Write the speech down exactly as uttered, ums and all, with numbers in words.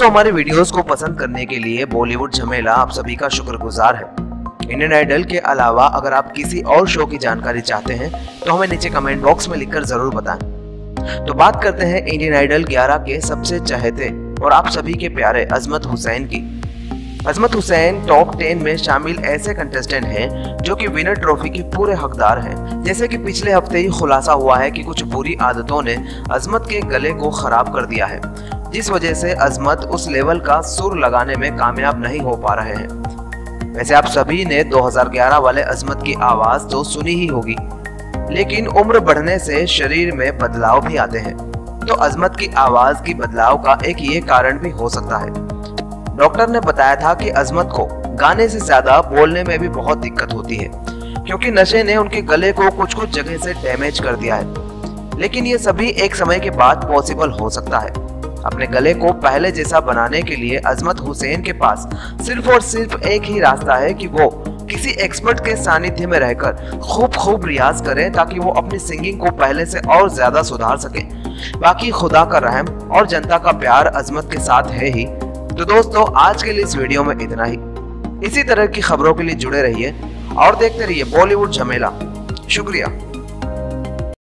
दोस्तों, हमारे वीडियोस को पसंद करने के लिए बॉलीवुड झमेला आप सभी का शुक्रगुजार है। इंडियन आइडल के अलावा अगर आप किसी और शो की जानकारी चाहते हैं तो हमें नीचे कमेंट बॉक्स में लिखकर जरूर बताएं। तो बात करते हैं इंडियन आइडल ग्यारह के सबसे चहेते और आप सभी के प्यारे अजमत हुसैन की। अजमत हुसैन टॉप टेन में शामिल ऐसे कंटेस्टेंट हैं जो कि विनर ट्रॉफी के पूरे हकदार हैं। जैसे कि पिछले हफ्ते ही खुलासा हुआ है कि कुछ बुरी आदतों ने अजमत के गले को खराब कर दिया है, जिस वजह से अजमत उस लेवल का सुर लगाने में कामयाब नहीं हो पा रहे हैं। वैसे आप सभी ने दो हज़ार ग्यारह वाले अजमत की आवाज तो सुनी ही होगी, लेकिन उम्र बढ़ने से शरीर में बदलाव भी आते हैं। तो अजमत की आवाज की बदलाव का एक ये कारण भी हो सकता है। डॉक्टर ने बताया था कि अजमत को गाने से ज्यादा बोलने में भी बहुत दिक्कत होती है, क्योंकि नशे ने उनके गले को कुछ कुछ जगह से डैमेज कर दिया है। लेकिन ये सभी एक समय के बाद पॉसिबल हो सकता है। अपने गले को पहले जैसा बनाने के लिए अजमत हुसैन के पास सिर्फ और सिर्फ एक ही रास्ता है कि वो किसी एक्सपर्ट के सानिध्य में रहकर खूब खूब रियाज करें, ताकि वो अपनी सिंगिंग को पहले से और ज्यादा सुधार सके। बाकी खुदा का रहम और जनता का प्यार अजमत के साथ है ही। तो दोस्तों, आज के लिए इस वीडियो में इतना ही। इसी तरह की खबरों के लिए जुड़े रहिए और देखते रहिए बॉलीवुड झमेला। शुक्रिया।